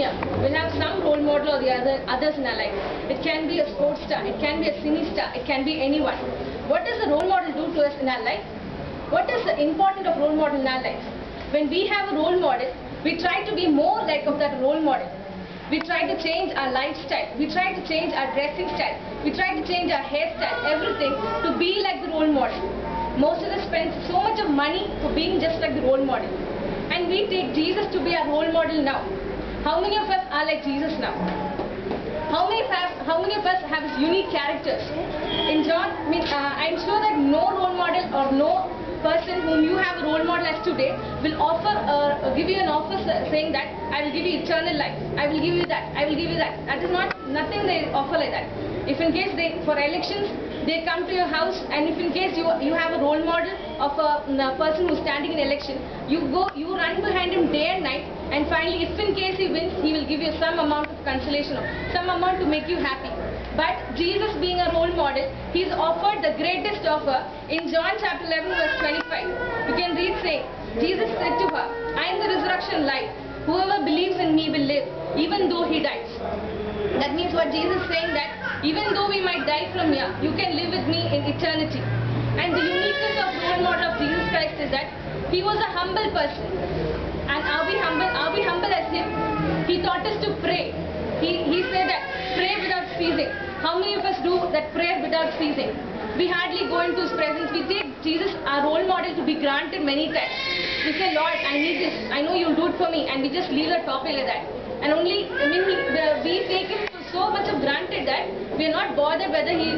here will have some role model or the others in our life. It can be a sports star, it can be a cine star, it can be anyone. What does a role model do to us in our life? What is the importance of role model in our life? When we have a role model, we try to be more like of that role model. We try to change our lifestyle. We try to change our dressing style. We try to change our hairstyle, everything to be like the role model. Most of us spend so much of money for being just like the role model. And we take Jesus to be our role model now. How many of us are like Jesus now? How many of us have his unique characters? In John, I'm sure that no role model or no person whom you have a role model as today will give you an offer saying that I will give you eternal life, I will give you that, I will give you that. That is nothing they offer like that. If in case for elections they come to your house, and if in case you have a role model of a person who is standing in election, you run behind him day and night, and finally if in case he wins, he will give you some amount of consolation or some amount to make you happy. But Jesus being a role model, he is offered the greatest offer in John chapter 11 verse 25. You can read saying, Jesus said to her, I am the resurrection life. Whoever believes in me will live, even though he dies. That means what Jesus is saying, that even though we might die from here, you can live with me in eternity. And the uniqueness of role model of Jesus Christ is that he was a humble person. And are we humble? Are we humble as him? He taught us to pray. He said that pray without ceasing. How many of us do that prayer without ceasing? We hardly go into his presence. We take Jesus, our role model, to be granted many times. We say, Lord, I need this. I know you'll do it for me. And we just leave the topic like that. And only, we take him so much of granted that we are not bothered whether he's,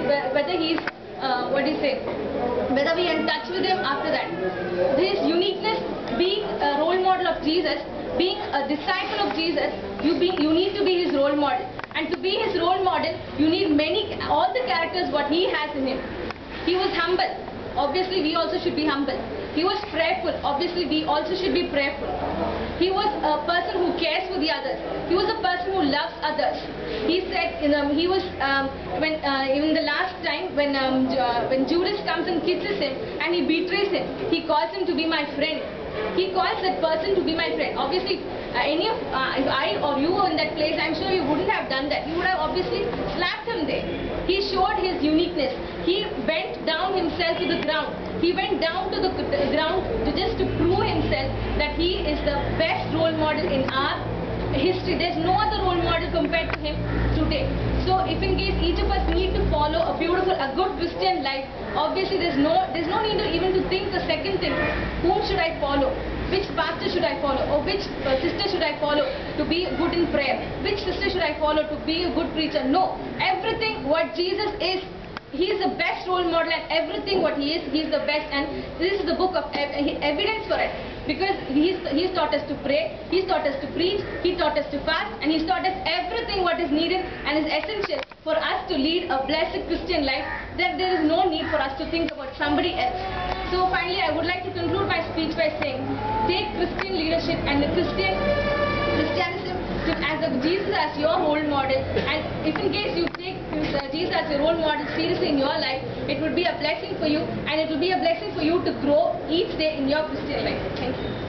whether we are in touch with him after that. This uniqueness, being a role model of Jesus, being a disciple of Jesus, you need to be his role model. And to be his role model, you need all the characters what he has in him. He was humble. Obviously, we also should be humble. He was prayerful. Obviously, we also should be prayerful. He was a person who cares for the others. He was a person who loves others. He said, even the last time when Judas comes and kisses him and he betrays him, he calls him to be my friend. He calls that person to be my friend. Obviously, if I or you were in that place, I'm sure you wouldn't have done that. You would have obviously slapped him there. He showed his uniqueness. He bent down himself to the ground. He went down to the ground just to prove himself that he is the best role model in our history. There's no other role model compared to him today. So if in case each of us need to follow a good Christian life, obviously there's no need to even to think the second thing. Whom should I follow? Which pastor should I follow? Or which sister should I follow to be good in prayer? Which sister should I follow to be a good preacher? No. Everything what Jesus is, he is the best role model, and everything what he is the best. And this is the book of evidence for it. Because he's taught us to pray, he's taught us to preach, he taught us to fast, and he's taught us everything what is needed and is essential for us to lead a blessed Christian life, that there is no need for us to think about somebody else. So finally, I would like to conclude my speech by saying, take Christian leadership and the Christianism as Jesus as your role model, and if in case you take Jesus as your role model seriously in your life, it would be a blessing for you, and it will be a blessing for you to grow each day in your Christian life. Thank you.